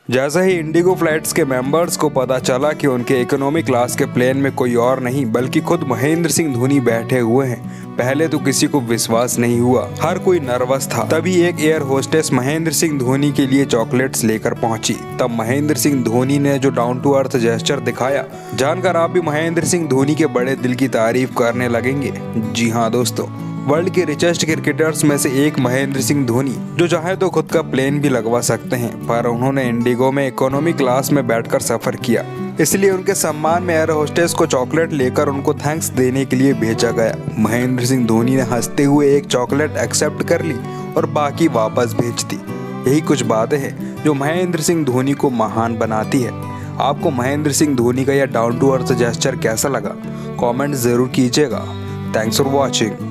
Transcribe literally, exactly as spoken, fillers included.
जैसे ही IndiGo flights के मेंबर्स को पता चला कि उनके इकोनॉमी क्लास के प्लेन में कोई और नहीं बल्कि खुद महेंद्र सिंह धोनी बैठे हुए हैं, पहले तो किसी को विश्वास नहीं हुआ। हर कोई नर्वस था। तभी एक एयर होस्टेस महेंद्र सिंह धोनी के लिए चॉकलेट्स लेकर पहुंची। तब महेंद्र सिंह धोनी ने जो डाउन टू अर्थ जेस्चर दिखाया, जानकर आप भी महेंद्र सिंह धोनी के बड़े दिल की तारीफ करने लगेंगे। जी हाँ दोस्तों, वर्ल्ड के रिचेस्ट क्रिकेटर्स में से एक महेंद्र सिंह धोनी, जो चाहे तो खुद का प्लेन भी लगवा सकते हैं, पर उन्होंने इंडिगो में इकोनॉमी क्लास में बैठकर सफर किया, इसलिए उनके सम्मान में एयर होस्टेस को चॉकलेट लेकर उनको थैंक्स देने के लिए भेजा गया। महेंद्र सिंह धोनी ने हंसते हुए एक चॉकलेट एक्सेप्ट कर ली और बाकी वापस भेज दी। यही कुछ बातें हैं जो महेंद्र सिंह धोनी को महान बनाती है। आपको महेंद्र सिंह धोनी का यह डाउन टू अर्थ जेस्चर कैसा लगा, कॉमेंट जरूर कीजिएगा। Thanks for watching.